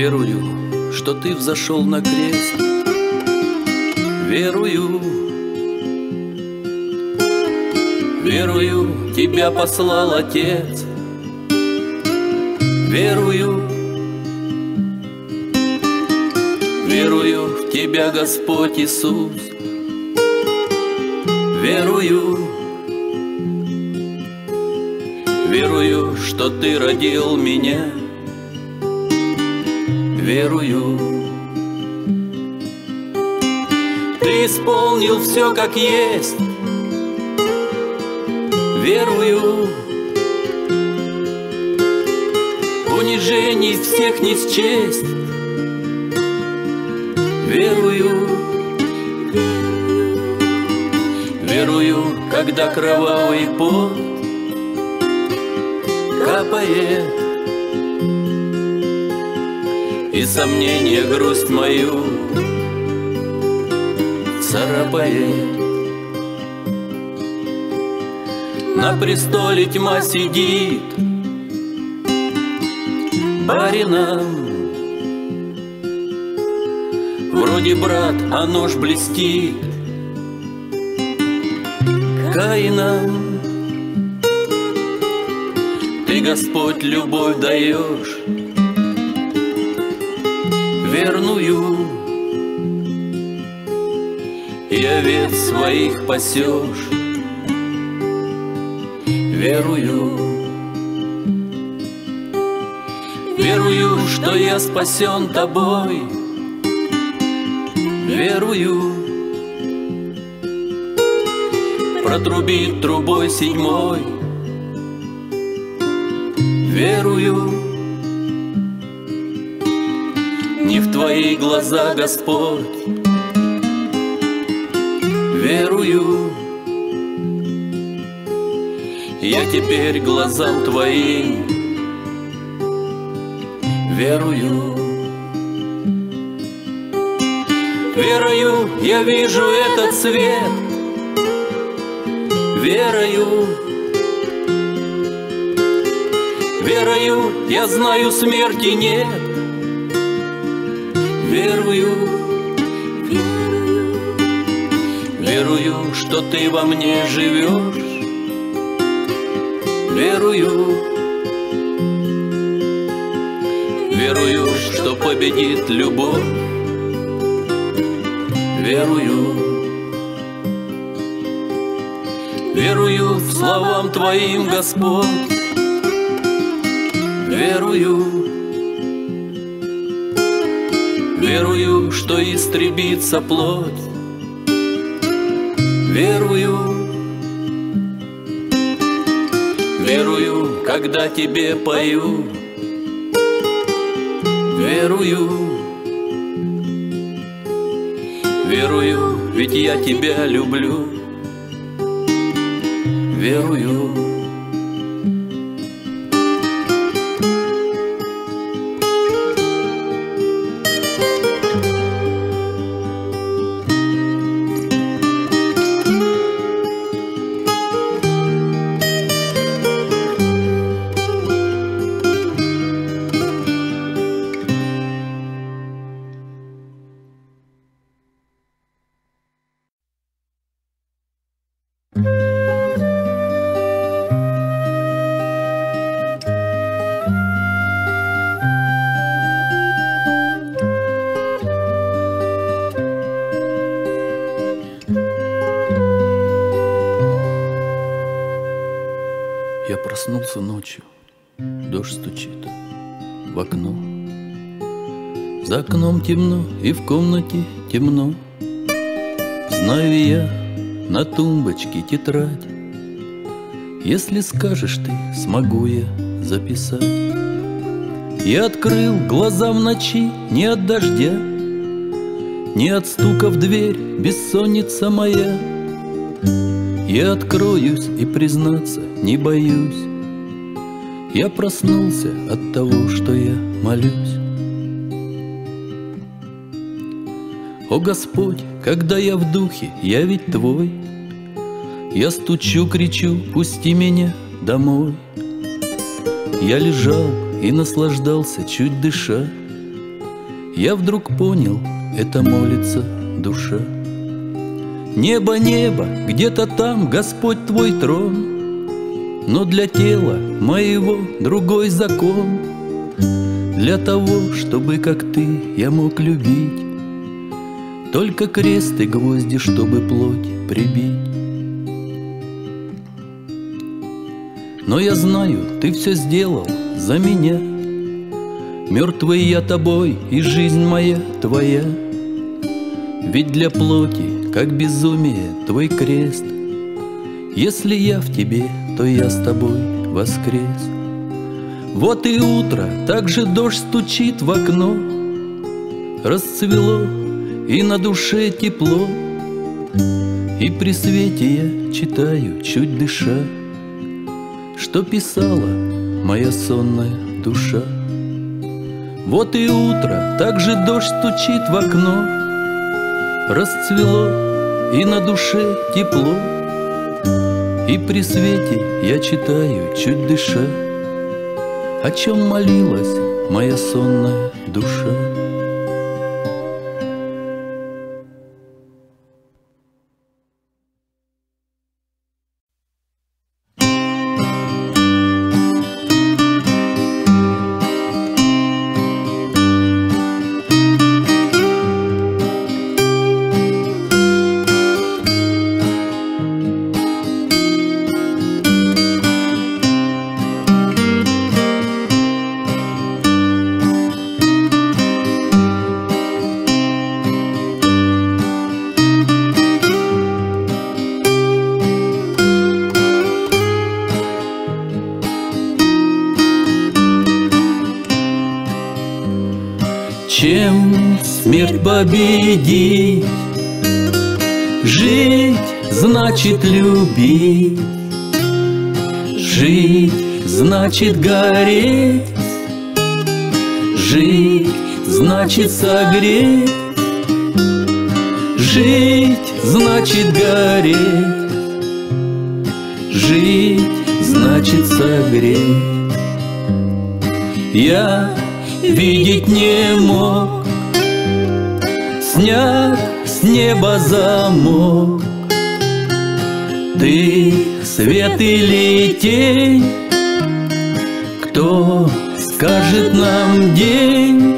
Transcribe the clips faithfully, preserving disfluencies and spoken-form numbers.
Верую, что ты взошел на крест. Верую, верую, тебя послал Отец. Верую, верую в тебя, Господь Иисус. Верую, верую, что ты родил меня. Верую, ты исполнил все как есть. Верую, унижений всех не счесть. Верую, верую, когда кровавый пот капает, и сомнение грусть мою царапает. На престоле тьма сидит, барином, вроде брат, а нож блестит Каином. Ты, Господь, любовь даешь верную, и овец своих пасешь. Верую, верую, что я спасен тобой. Верую, протрубит трубой седьмой. Верую, не в твои глаза, Господь. Верую, я теперь глазам твоим верую. Верою я вижу этот свет. Верою, верою я знаю, смерти нет. Верую, верую, что ты во мне живешь. Верую, верую, что победит любовь. Верую, верую в словам твоим, Господь. Верую, верую, что истребится плоть. Верую, верую, когда тебе пою. Верую, верую, ведь я тебя люблю. Верую. Я проснулся ночью, дождь стучит в окно. За окном темно и в комнате темно. Знаю я на тумбочке тетрадь. Если скажешь ты, смогу я записать. Я открыл глаза в ночи не от дождя, не от стука в дверь, бессонница моя. Я откроюсь и, признаться, не боюсь. Я проснулся от того, что я молюсь. О Господь, когда я в духе, я ведь Твой. Я стучу, кричу, пусти меня домой. Я лежал и наслаждался, чуть дыша. я вдруг понял, это молится душа. Небо, небо, где-то там Господь твой трон, но для тела моего другой закон. Для того, чтобы, как ты, я мог любить, только крест и гвозди, чтобы плоть прибить. Но я знаю, ты все сделал за меня. Мертвый я тобой, и жизнь моя твоя. Ведь для плоти, как безумие, твой крест. Если я в тебе, то я с тобой воскрес. Вот и утро, так же дождь стучит в окно. Расцвело, и на душе тепло. И при свете я читаю, чуть дыша, что писала моя сонная душа. Вот и утро, так же дождь стучит в окно. Расцвело, и на душе тепло. И при свете я читаю, чуть дыша, о чем молилась моя сонная душа. Чем смерть победить? Жить значит любить. Жить значит гореть. Жить значит согреть. Жить значит гореть. Жить значит согреть. Я видеть не мог, снят с неба замок. Ты свет или тень? Кто скажет нам день?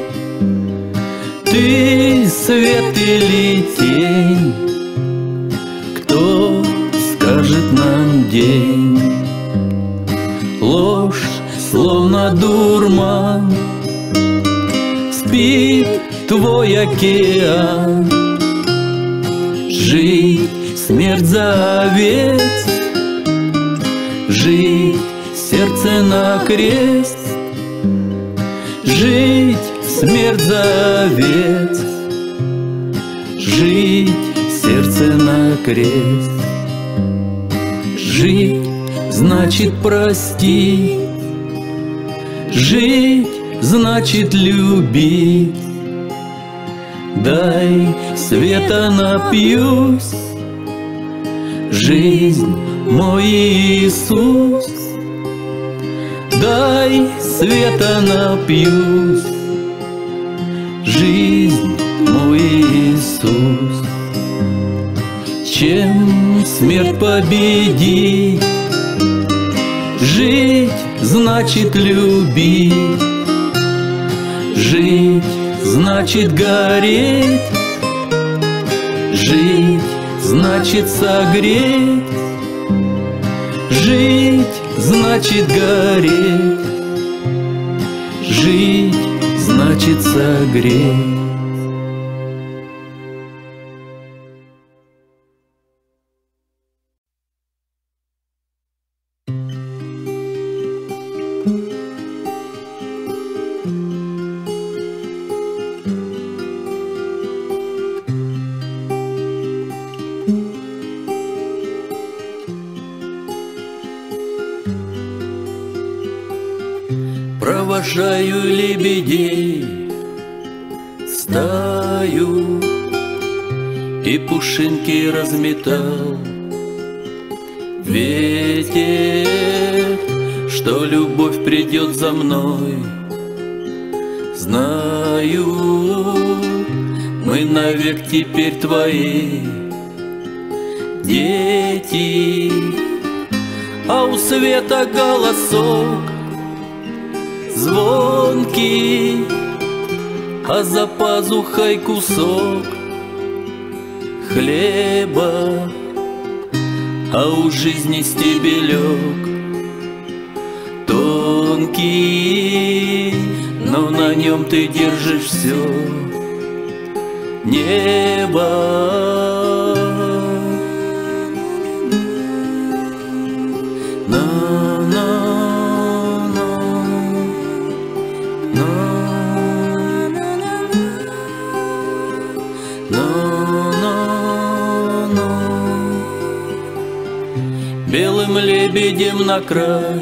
Ты свет или тень? Кто скажет нам день? Ложь, словно дурман, спит твой океан. Жить, смерть за овец. Жить, сердце на крест. Жить, смерть за овец. Жить, сердце на крест. Жить значит простить. Жить значит любить. Дай света напьюсь. Жизнь мой Иисус. Дай света напьюсь. Жизнь мой Иисус. Чем смерть победить? Жить значит любить. Жить значит гореть. Жить значит согреть. Жить значит гореть. Жить значит согреть. Провожаю лебедей стаю, и пушинки разметал ветер, что любовь придет за мной. С Знаю, мы навек теперь твои дети, а у света голосок звонкий, а за пазухой кусок хлеба, а у жизни стебелек тонкий, но на нем ты держишь все небо. Белым лебедем на край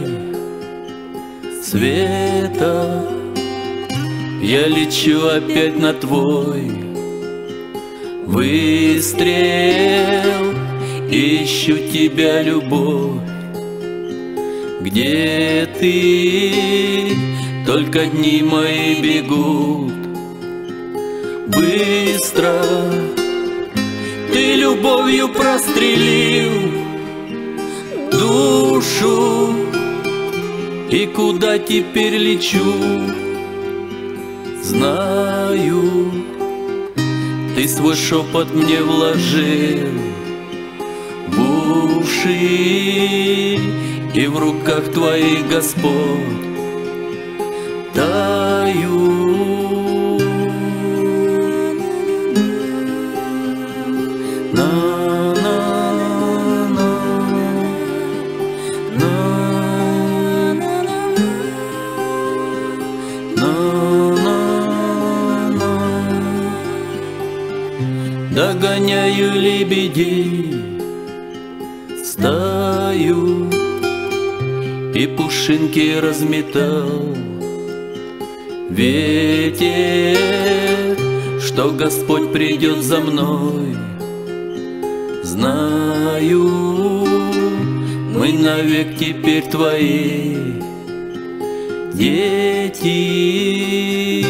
света я лечу опять на твой выстрел, ищу тебя, любовь, где ты? Только дни мои бегут быстро. Ты любовью прострелил душу, и куда теперь лечу? Знаю, ты свой шепот мне вложил в уши, и в руках твоих, Господь, таю. Догоняю лебедей стаю, и пушинки разметал ветер, что Господь придет за мной. Знаю, мы навек теперь твои дети.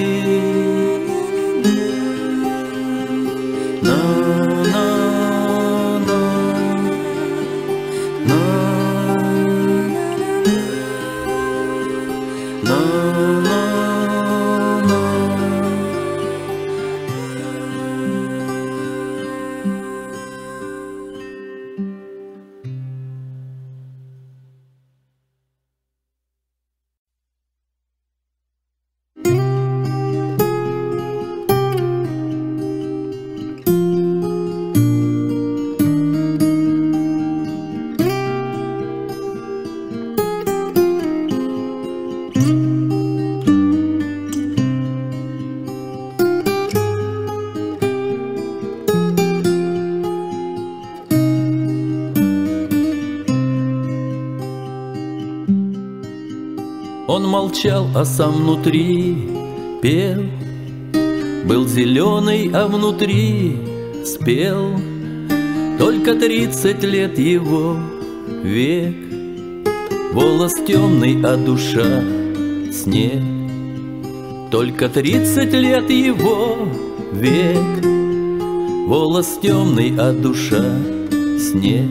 Он молчал, а сам внутри пел. Был зеленый, а внутри спел. Только тридцать лет его век. Волос темный, а душа снег. Только тридцать лет его век. Волос темный, а душа снег.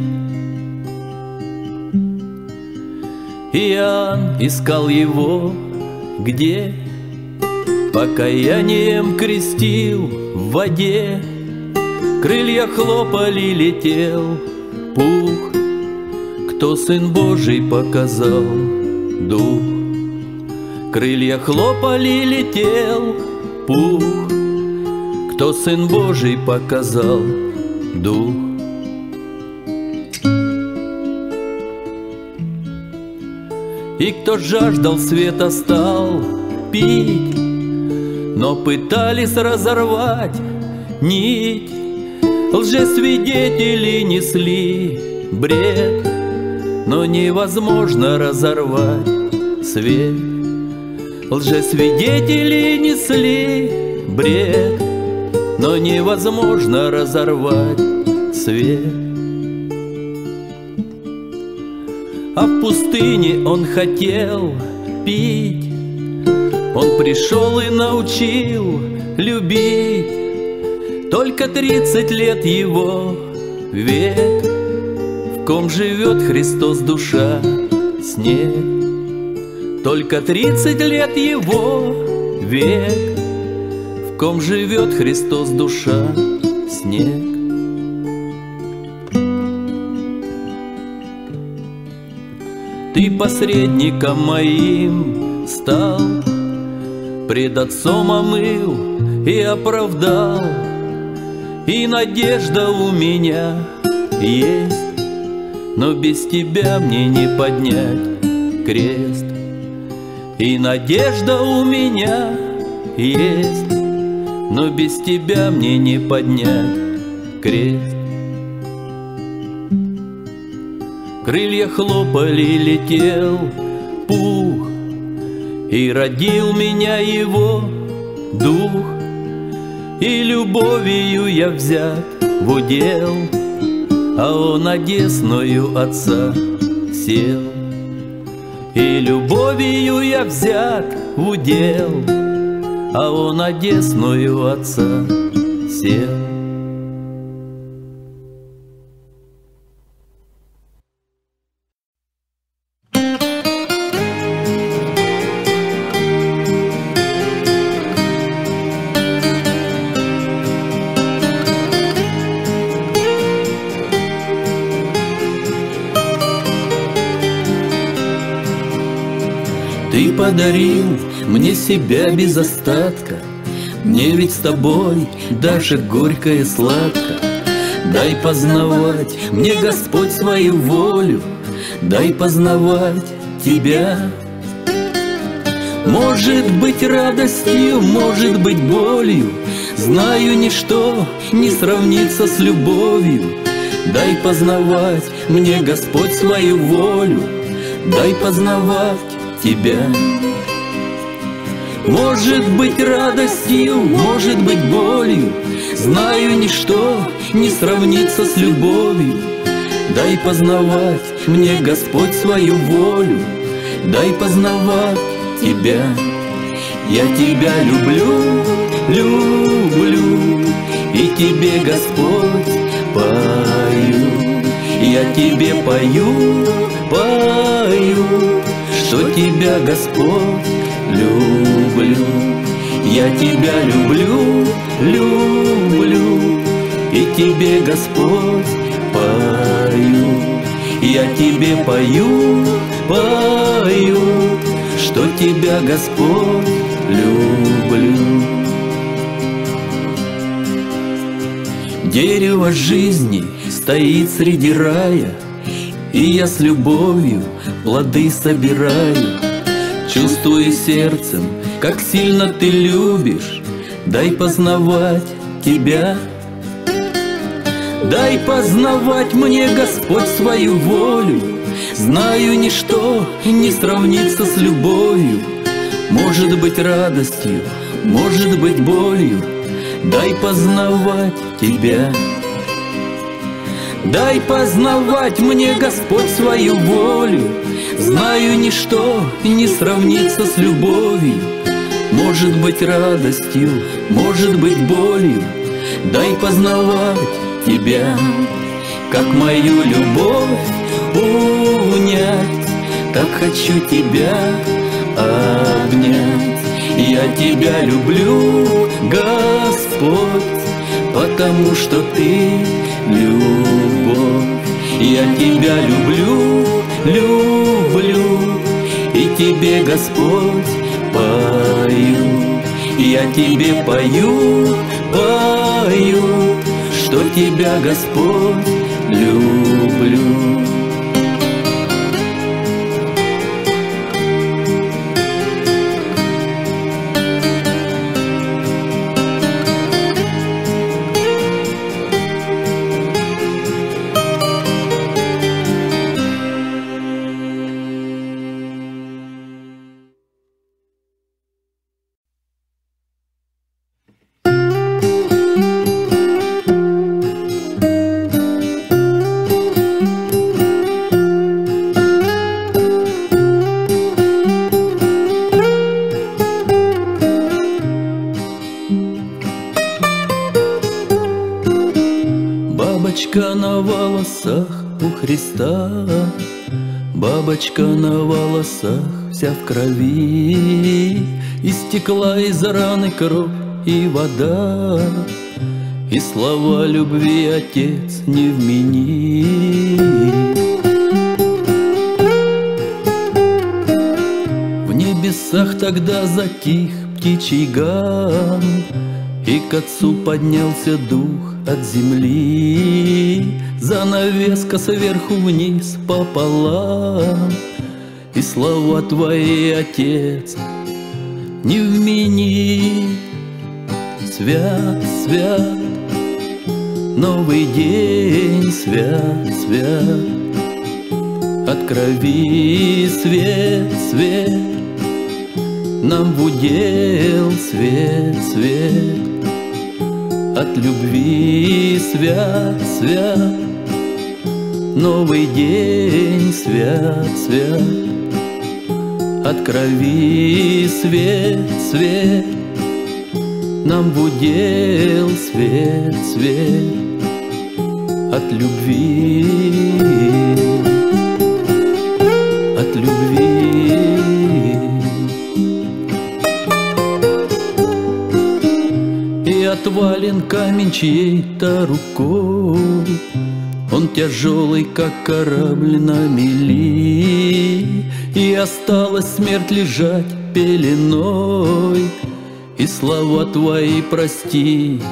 Иоанн искал его где? Покаянием крестил в воде. Крылья хлопали, летел пух. Кто Сын Божий показал дух? Крылья хлопали, летел пух. Кто Сын Божий показал дух? И кто жаждал света, стал пить, но пытались разорвать нить. Лжесвидетели несли бред, но невозможно разорвать свет. Лжесвидетели несли бред, но невозможно разорвать свет. А в пустыне он хотел пить, Он пришел и научил любить. Только тридцать лет его век, в ком живет Христос душа снег. Только тридцать лет его век, в ком живет Христос душа снег. Ты посредником моим стал, пред Отцом омыл и оправдал. И надежда у меня есть, но без тебя мне не поднять крест. И надежда у меня есть, но без тебя мне не поднять крест. Крылья хлопали, летел пух, и родил меня его дух. И любовью я взят в удел, а он одесною Отца сел. И любовью я взят в удел, а он одесною Отца сел. Ты подарил мне себя без остатка, мне ведь с тобой даже горько и сладко. Дай познавать мне, Господь, свою волю, дай познавать Тебя. Может быть радостью, может быть болью, знаю, ничто не сравнится с любовью. Дай познавать мне, Господь, свою волю, дай познавать Тебя. Может быть радостью, может быть болью, знаю, ничто не сравнится с любовью. Дай познавать мне, Господь, свою волю, дай познавать Тебя. Я Тебя люблю, люблю, и Тебе, Господь, пою. Я Тебе пою, пою, что Тебя, Господь, люблю. Я Тебя люблю, люблю, и Тебе, Господь, пою. Я Тебе пою, пою, что Тебя, Господь, люблю. Дерево жизни стоит среди рая, и я с любовью плоды собираю. Чувствую сердцем, как сильно Ты любишь, дай познавать Тебя. Дай познавать мне, Господь, свою волю, знаю, ничто не сравнится с любовью. Может быть радостью, может быть болью, дай познавать Тебя. Дай познавать мне, Господь, свою волю, знаю, ничто не сравнится с любовью. Может быть радостью, может быть болью, дай познавать Тебя. Как мою любовь унять, так хочу Тебя обнять. Я Тебя люблю, Господь, потому что Ты любовь. Я Тебя люблю, люблю, и Тебе, Господь, пою. Я Тебе пою, пою, что Тебя, Господь, люблю. волосах у Христа, бабочка на волосах вся в крови, истекла из раны кровь и вода, и слова любви Отец не вмени. В небесах тогда затих птичий гам, и к Отцу поднялся дух от земли, занавеска сверху вниз пополам, и слова Твои, Отец, не вмени. Свят, свят, новый день, свят, свят, от крови свет, свет, нам в удел свет, свет, от любви свят, свят, новый день, свят, свят, от крови свет, свет, нам в удел свет, свет, от любви, от любви. И отвален камень чьей-то рукой, он тяжелый, как корабль на мели, и осталась смерть лежать пеленой, и слова Твои прости,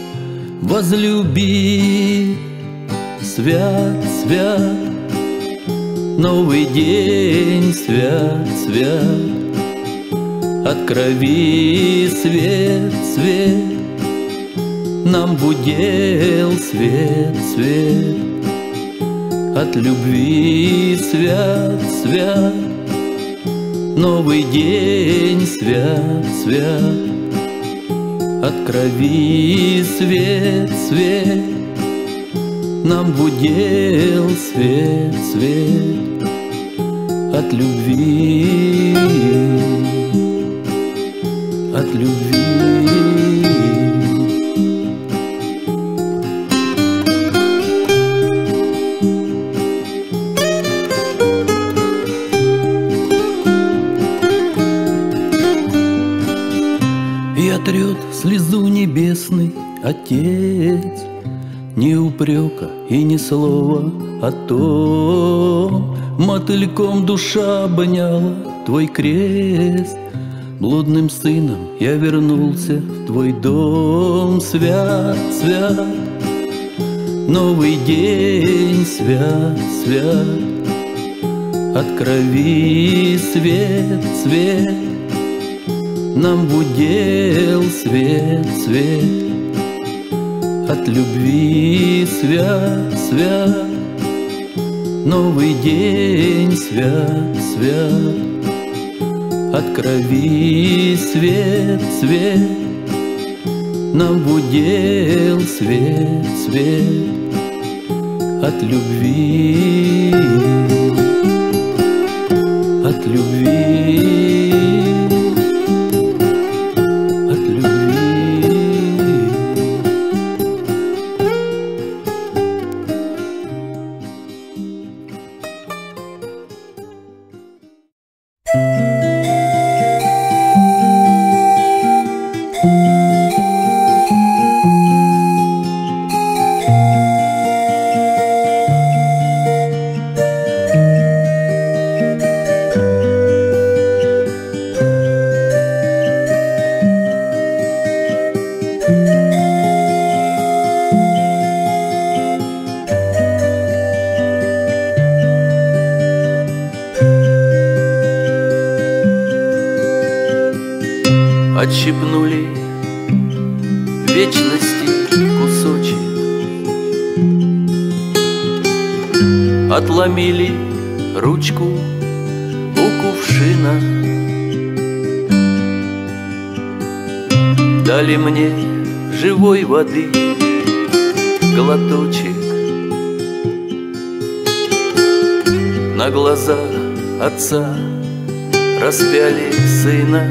возлюби. Свят, свят, новый день, свят, свят, от крови свет, свет, нам в удел свет, свет, от любви свят, свят, новый день, свят, свят, от крови свет, свет, нам в удел свет, свет, от любви, от любви. И отрет слезу небесный Отец, ни упрека и ни слова о том. Мотыльком душа обняла Твой крест, блудным сыном я вернулся в Твой дом. Свят, свят, новый день, свят, свят, от крови свет, свет, нам в удел свет, свет, от любви свят, свят, новый день, свят, свят, от крови свет, свет, нам в удел свет, свет, от любви, от любви. Отщипнули вечности кусочек, отломили ручку у кувшина, дали мне живой воды глоточек. На глазах отца распяли сына.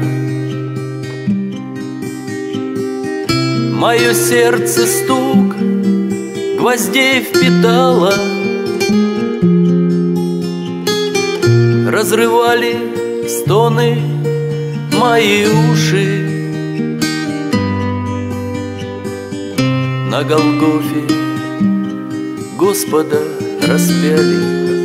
Мое сердце стук гвоздей впитало, разрывали стоны мои уши. На Голгофе Господа распяли,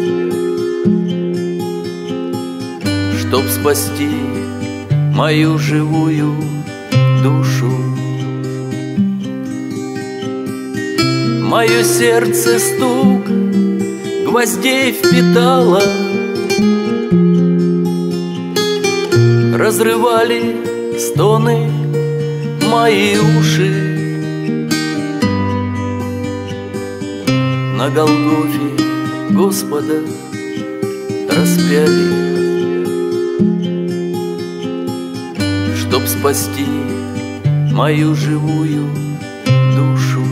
чтоб спасти мою живую душу. Мое сердце стук гвоздей впитало, разрывали стоны мои уши. На Голгофе Господа распяли, чтоб спасти мою живую душу.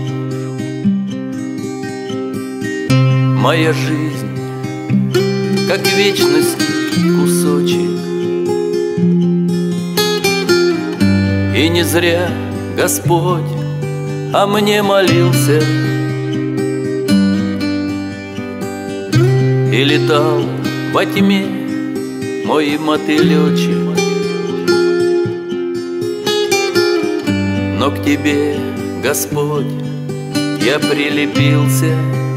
Моя жизнь, как вечность, кусочек, и не зря Господь о мне молился и летал во тьме мой мотылечек. Но к тебе, Господь, я прилепился.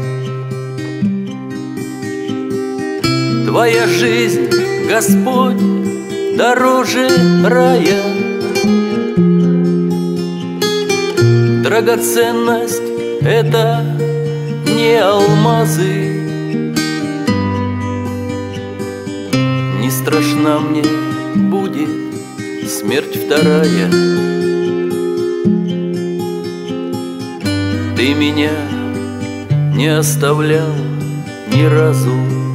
Твоя жизнь, Господь, дороже рая. Драгоценность — это не алмазы. Не страшна мне будет смерть вторая. Ты меня не оставлял ни разу.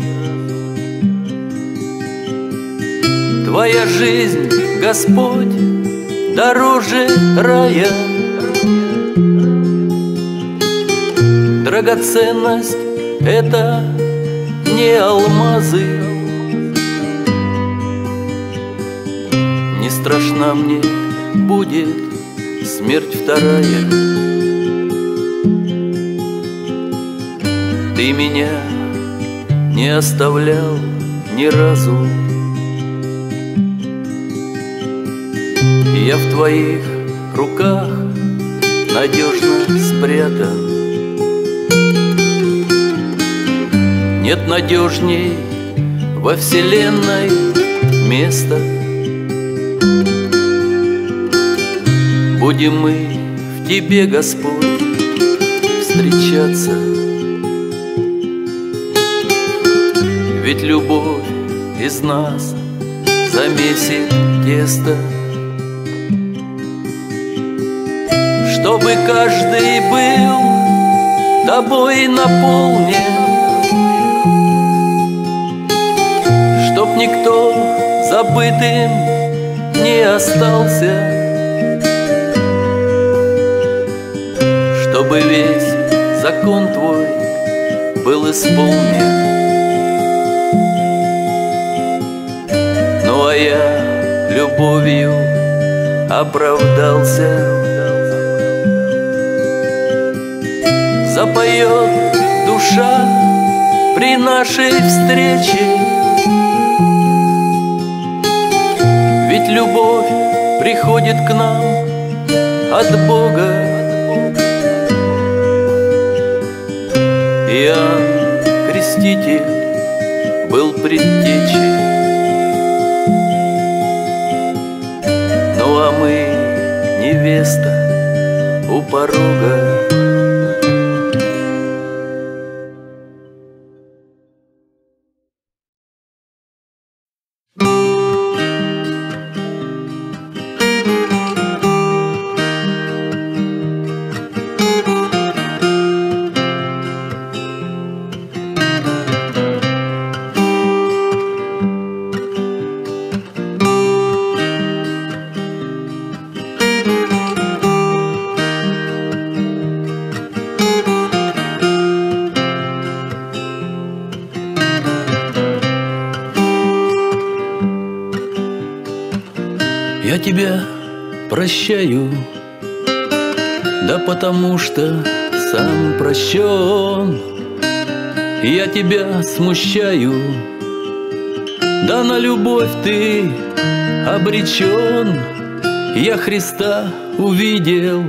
Твоя жизнь, Господь, дороже рая. Драгоценность — это не алмазы. Не страшна мне будет смерть вторая. Ты меня не оставлял ни разу. Я в твоих руках надежно спрятан. Нет надежней во вселенной места. Будем мы в тебе, Господь, встречаться. Ведь любовь из нас замесит тесто, чтобы каждый был тобой наполнен, чтоб никто забытым не остался, чтобы весь закон твой был исполнен. Ну а я любовью оправдался. Запоет душа при нашей встрече, ведь любовь приходит к нам от Бога. Иоанн Креститель был предтечей, ну а мы невеста у порога. Я тебя прощаю, да потому что сам прощен. Я тебя смущаю, Да на любовь ты обречен. Я Христа увидел,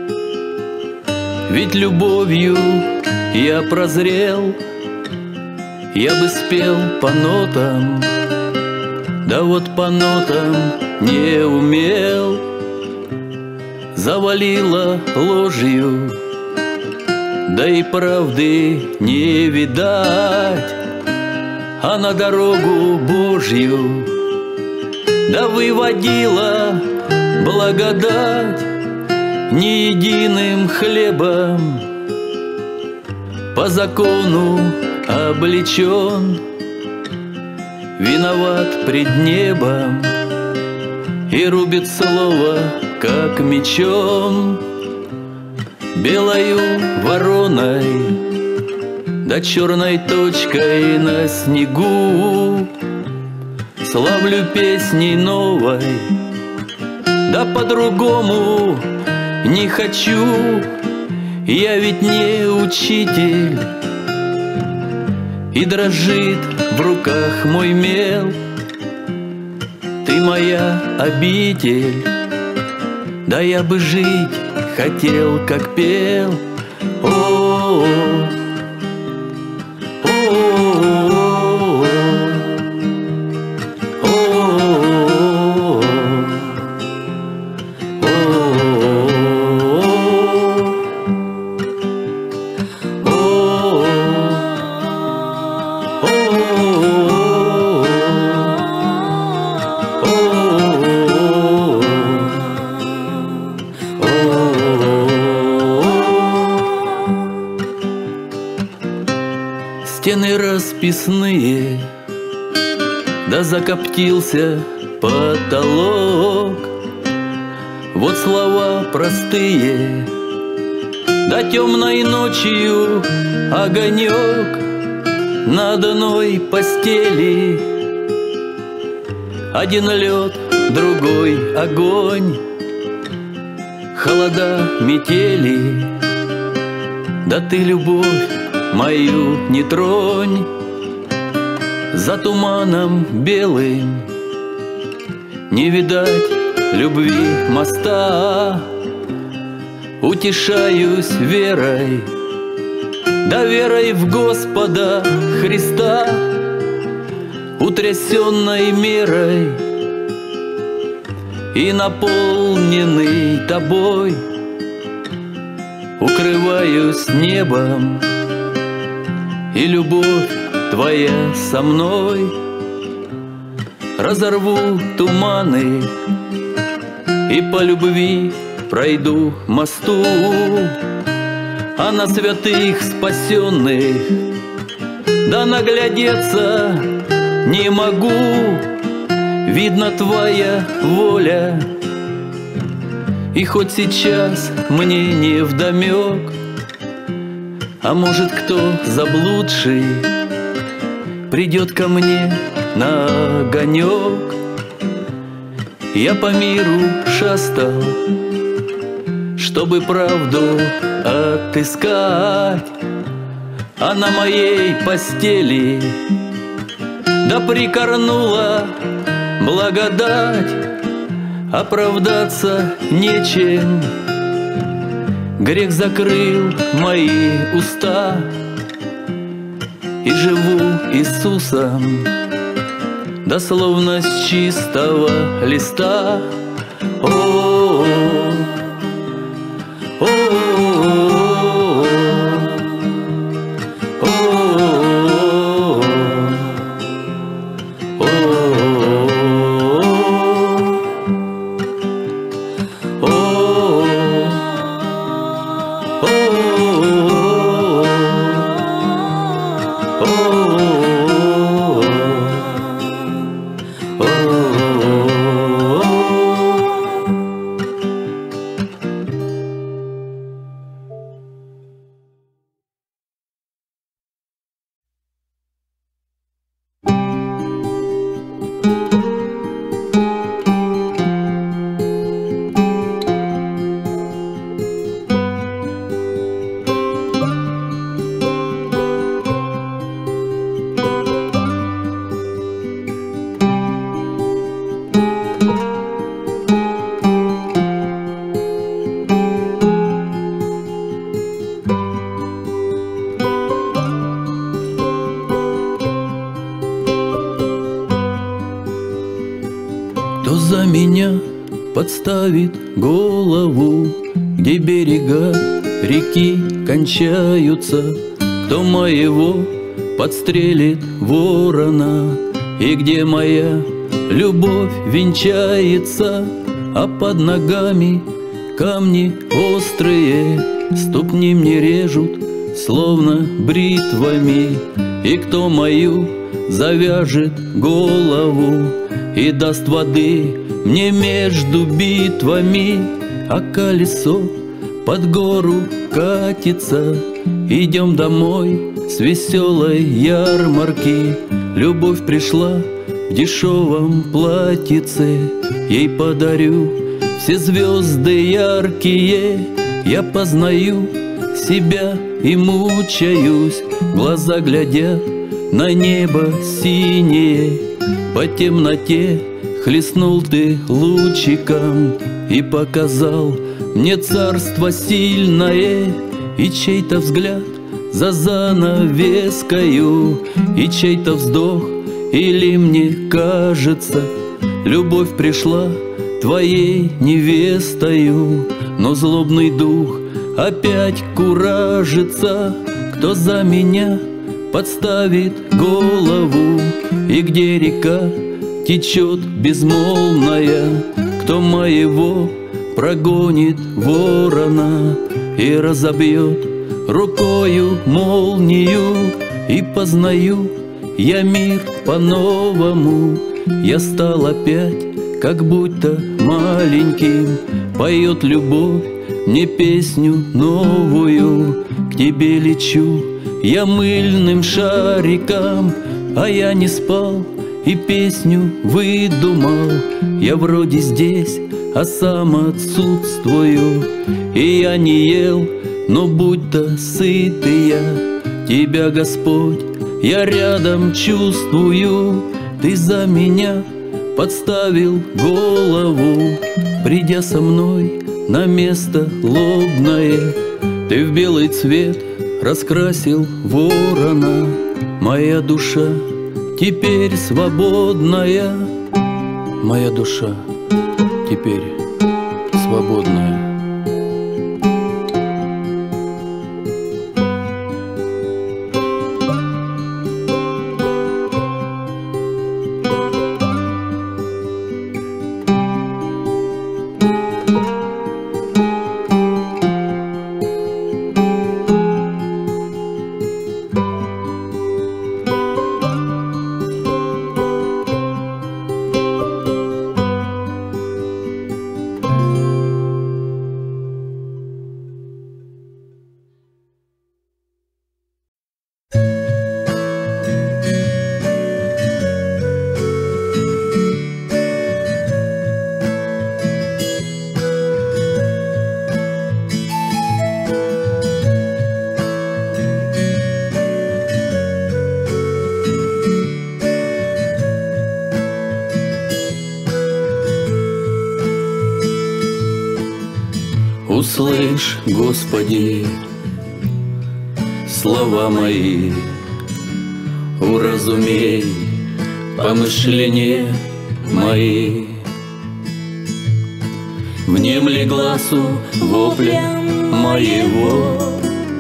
ведь любовью я прозрел. Я бы спел по нотам, да вот по нотам не умел. Завалило ложью, да и правды не видать. А на дорогу Божью да выводила благодать. Ни единым хлебом по закону облечен, виноват пред небом и рубит слово, как мечом. Белою вороной да черной точкой на снегу славлю песней новой, да по-другому не хочу. Я ведь не учитель, и дрожит в руках мой мел. Ты моя обитель, да я бы жить хотел, как пел. О-о-о, о-о-о, о-о-о, стены расписные, да закоптился потолок. Вот слова простые, да темной ночью огонек на одной постели. Один лед, другой огонь, холода, метели. Да ты любовь мою не тронь, за туманом белым не видать любви моста. Утешаюсь верой, да верой в Господа Христа, утрясенной мерой и наполненный тобой. Укрываюсь небом, и любовь твоя со мной. Разорву туманы и по любви пройду мосту, а на святых спасенных да наглядеться не могу. Видно твоя воля, и хоть сейчас мне не вдомек, а может кто заблудший придет ко мне на огонек. Я по миру шастал, чтобы правду отыскать, а на моей постели да прикорнула благодать. Оправдаться нечем, грех закрыл мои уста, и живу Иисусом, да словно с чистого листа. О-о-о, о-о-о, о-о-о, о-о-о. кто за меня подставит голову, где берега реки кончаются, кто моего подстрелит ворона, и где моя любовь венчается, а под ногами камни острые, ступни мне режут, словно бритвами, и кто мою завяжет голову и даст воды мне между битвами, а колесо под гору катится. Идем домой с веселой ярмарки. Любовь пришла в дешевом платьице, ей подарю все звезды яркие. Я познаю себя и мучаюсь, глаза глядят на небо синее. По темноте хлестнул ты лучиком и показал мне царство сильное, и чей-то взгляд за занавескою, и чей-то вздох, или мне кажется, любовь пришла твоей невестою, но злобный дух опять куражится, кто за меня подставит голову, и где река течет безмолвная, кто моего прогонит ворона и разобьет рукою молнию. И познаю я мир по-новому, я стал опять как будто маленьким. Поет любовь мне песню новую, к тебе лечу я мыльным шариком, а я не спал и песню выдумал. Я вроде здесь, а сам отсутствую, и я не ел, но будто сытый я. Тебя, Господь, я рядом чувствую, ты за меня подставил голову, придя со мной на место лобное. Ты в белый цвет раскрасил ворона, моя душа теперь свободная, моя душа теперь свободная. Услышь, Господи, слова мои, уразумей помышления мои. Внемли гласу вопля моего,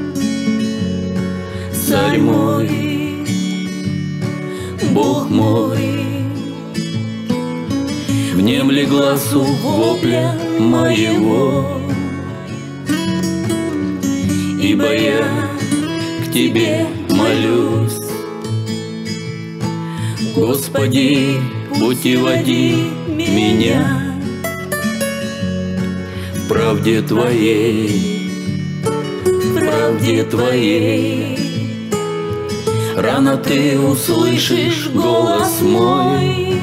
Царь мой, Бог мой. Внемли гласу вопля моего, ибо я к Тебе молюсь. Господи, путеводи меня в правде Твоей, в правде Твоей. Рано Ты услышишь голос мой,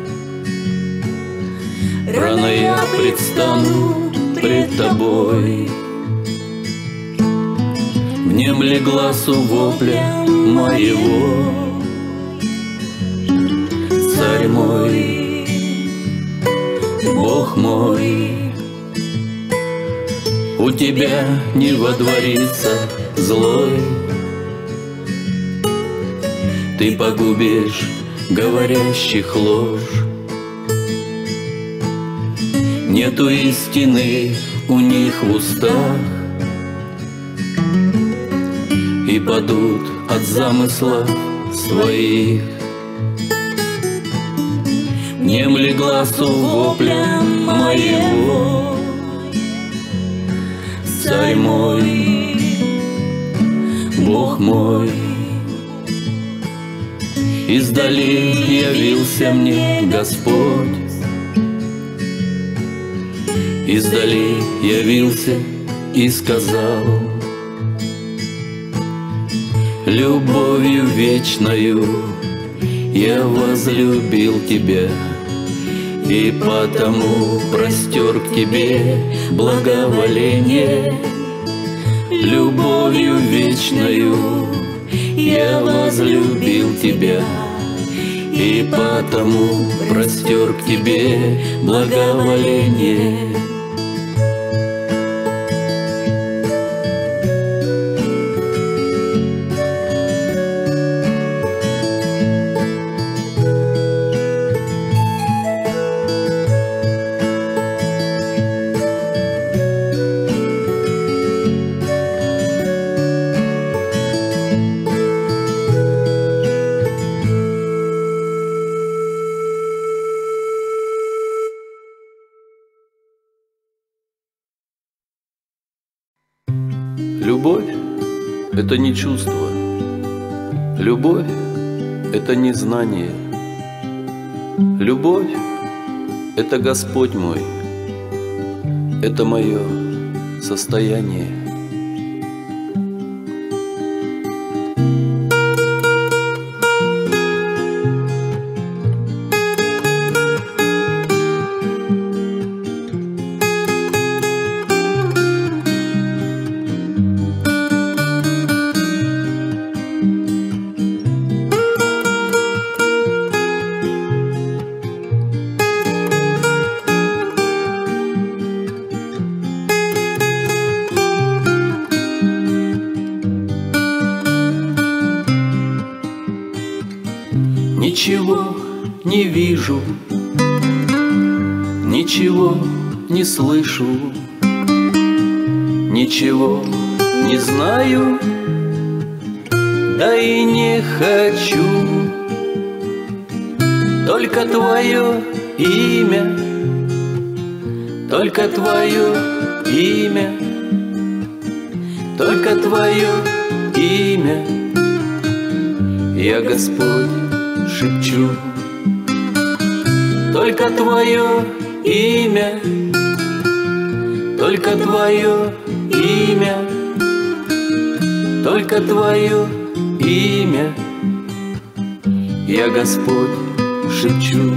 рано я предстану пред Тобой. Внемли гласу вопля моего, Царь мой, Бог мой. У Тебя не водворится злой, Ты погубишь говорящих ложь. нету истины у них в устах, и падут от замыслов своих. Внемли глазу вопля моего, Царь мой, Бог мой. Издали явился мне Господь, издали явился и сказал: любовью вечною я возлюбил тебя, и потому простер к тебе благоволение. Любовью вечною я возлюбил тебя, и потому простер к тебе благоволение. Любовь – это не чувство, любовь – это не знание, любовь – это Господь мой, это мое состояние. Ничего не вижу, ничего не слышу, ничего не знаю, да и не хочу. Только твое имя, только твое имя, только твое имя. Я, Господь, шепчу, только твое имя, только твое имя, только твое имя. Я, Господь, шепчу.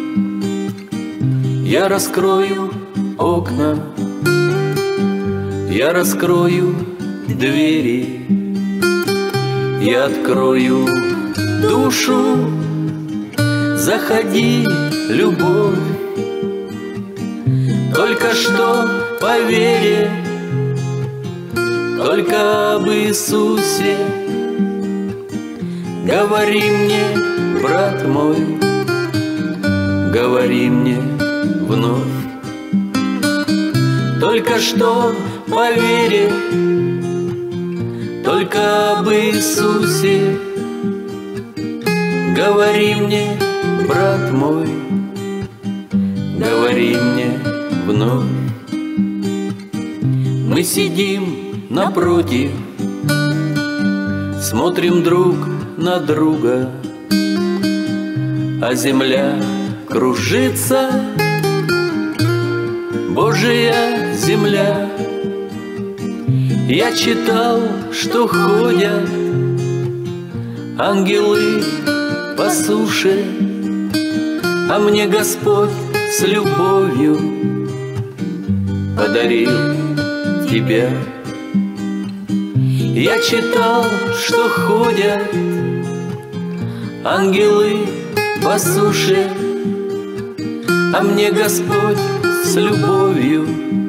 Я раскрою окна, я раскрою двери, я открою душу. Заходи, любовь, только что по вере, только об Иисусе. Говори мне, брат мой, говори мне вновь. Только что по вере, только об Иисусе. Говори мне, брат мой, говори мне вновь. Мы сидим напротив, смотрим друг на друга, а земля кружится, Божья земля. Я читал, что ходят ангелы по суше, а мне Господь с любовью подарил тебя. Я читал, что ходят ангелы по суше, а мне Господь с любовью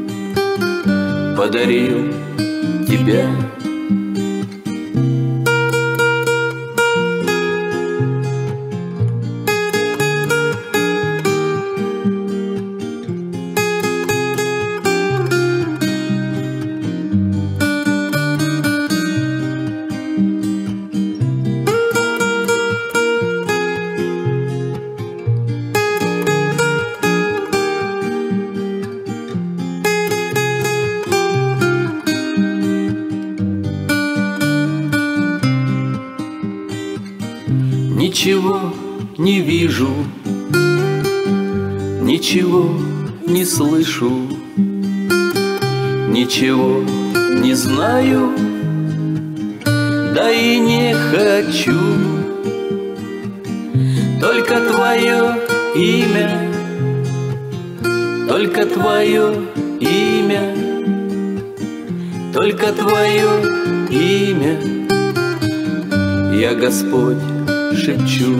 подарил тебя. Ничего не вижу, ничего не слышу, ничего не знаю, да и не хочу. Только твое имя, только твое имя, только твое имя я, Господь, шепчу.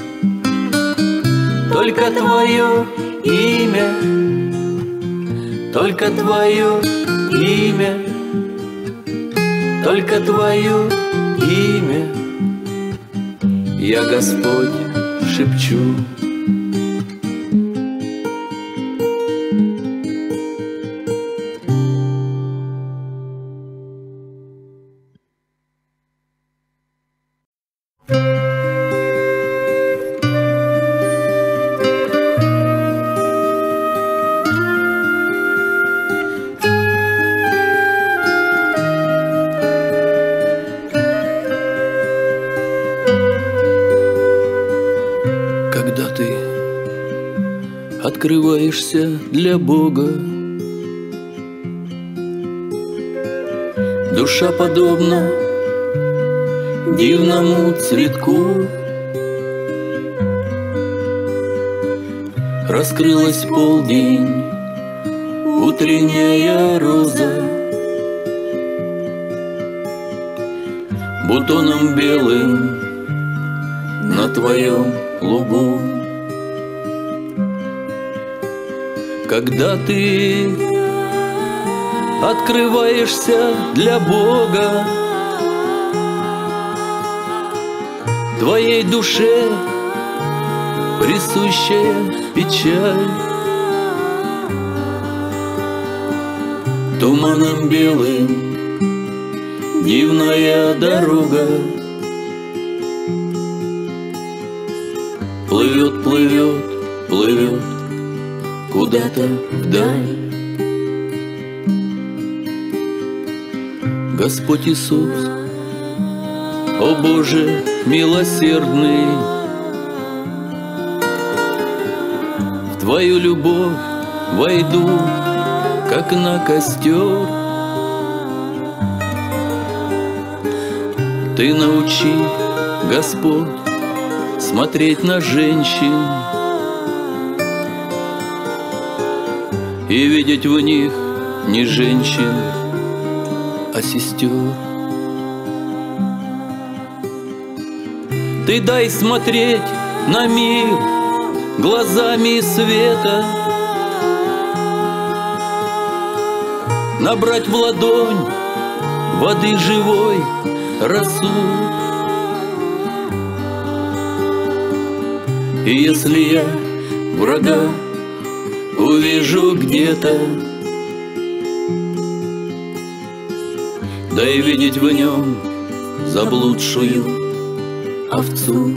Только твое имя, только твое имя, только твое имя я, Господь, шепчу. Когда ты открываешься для Бога, душа подобна дивному цветку. Раскрылась полдень, утренняя роза, бутоном белым на твоем лугу. Когда ты открываешься для Бога, твоей душе присущая печаль, туманом белым дивная дорога плывет, плывет, плывет куда-то вдаль. Господь Иисус, о Боже милосердный, в Твою любовь войду, как на костер. Ты научи, Господь, смотреть на женщин и видеть в них не женщин, а сестер. Ты дай смотреть на мир глазами света, набрать в ладонь воды живой росу. И если я врага увижу где-то, дай видеть в нем заблудшую овцу.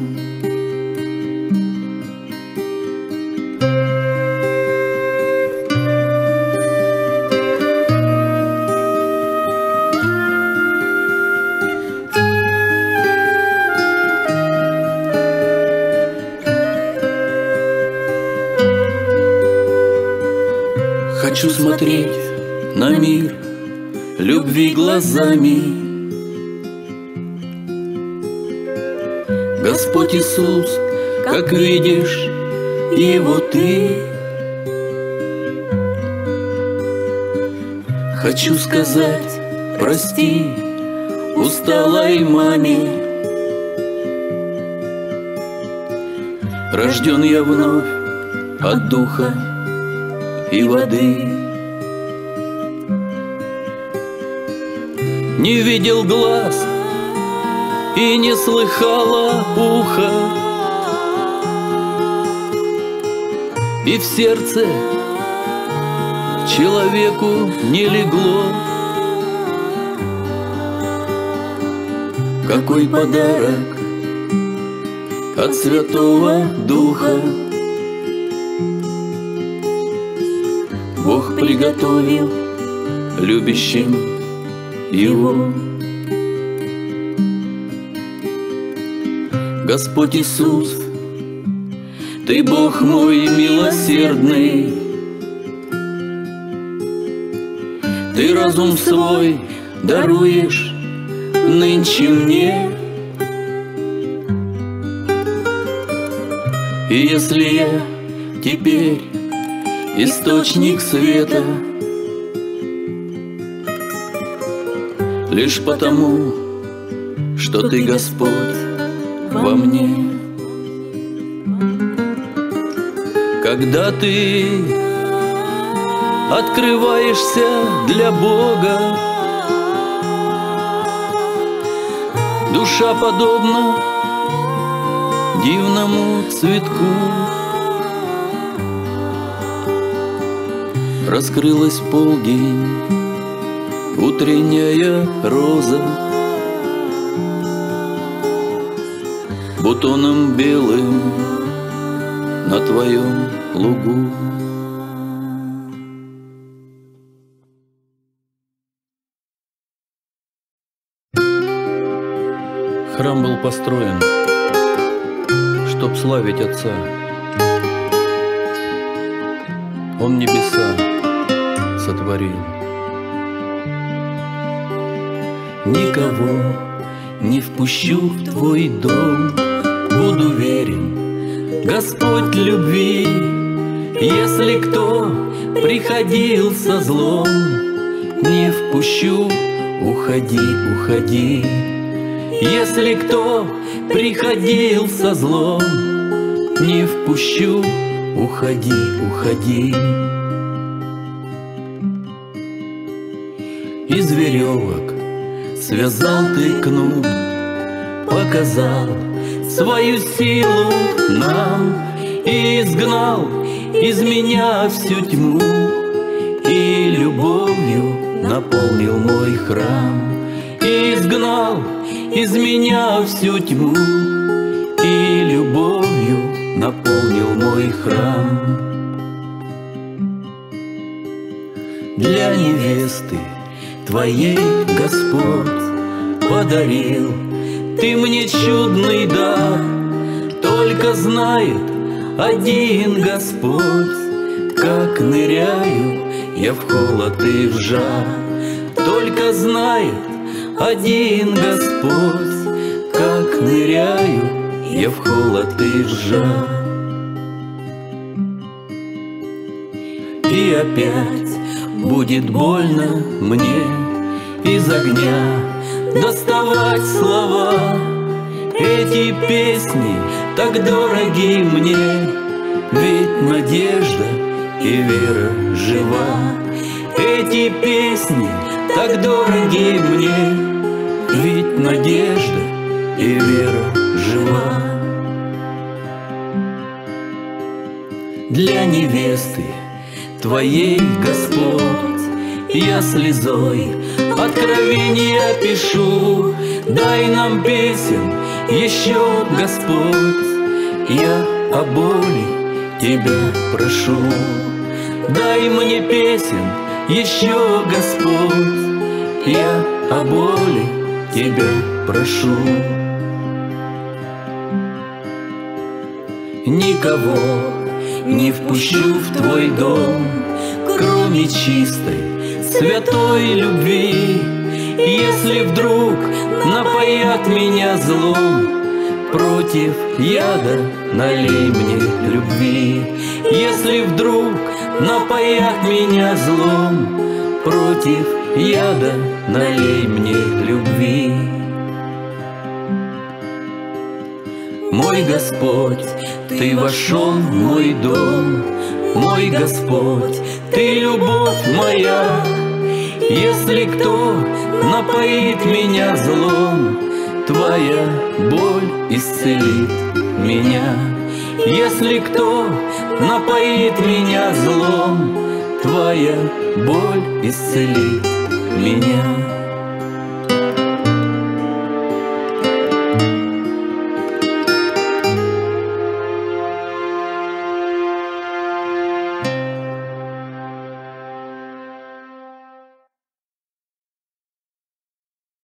Хочу смотреть на мир любви глазами. Господь Иисус, как видишь Его Ты. Хочу сказать прости усталой маме. Рожден я вновь от духа и воды. Не видел глаз и не слыхало ухо, и в сердце человеку не легло. Какой подарок от Святого Духа Бог приготовил любящим Его. Господь Иисус, Ты Бог мой милосердный, Ты разум свой даруешь нынче мне. И если я теперь источник света, лишь потому, что Ты, Господь, во мне. Когда Ты открываешься для Бога, душа подобна дивному цветку. Раскрылась в полдень утренняя роза, бутоном белым на Твоем лугу. Храм был построен, чтоб славить Отца. Он небеса сотворил. Никого не впущу в Твой дом, буду верен, Господь любви. Если кто приходил со злом, не впущу, уходи, уходи. Если кто приходил со злом, не впущу, уходи, уходи. Из веревок связал Ты кнут, показал свою силу нам и изгнал из меня всю тьму, и любовью наполнил мой храм. И изгнал из меня всю тьму, и любовью наполнил мой храм. Для невесты Твоей, Господь, подарил Ты мне чудный дар. Только знает один Господь, как ныряю я в холод и в жар. Только знает один Господь, как ныряю я в холод и в жар. И опять будет больно мне из огня доставать слова. Эти песни так дороги мне, ведь надежда и вера жива. Эти песни так дороги мне, ведь надежда и вера жива. Для невесты Твоей, Господь, я слезой откровения пишу. Дай нам песен еще, Господь, я о боли Тебя прошу. Дай мне песен еще, Господь, я о боли Тебя прошу. Никого не впущу в Твой дом, кроме чистой, святой любви. Если вдруг напоят меня злом, против яда налей мне любви. Если вдруг напоят меня злом, против яда налей мне любви. Мой Господь, Ты вошел в мой дом, мой Господь, Ты любовь моя. Если кто напоит меня злом, Твоя боль исцелит меня. Если кто напоит меня злом, Твоя боль исцелит меня.